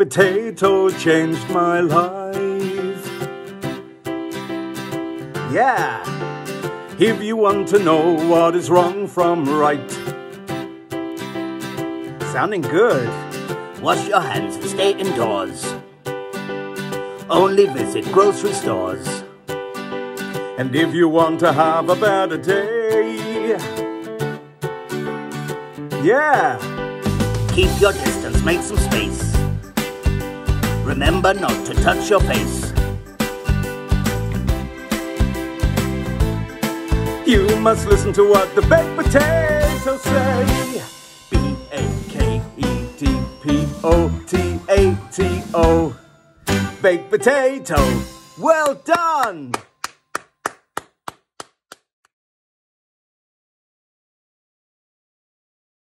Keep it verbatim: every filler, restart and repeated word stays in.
potato changed my life. Yeah, if you want to know what is wrong from right. Sounding good. Wash your hands and stay indoors. Only visit grocery stores. And if you want to have a better day, yeah, keep your distance, make some space. Remember not to touch your face. You must listen to what the baked potatoes say. B A K E T P O T A T O. Baked potato, well done!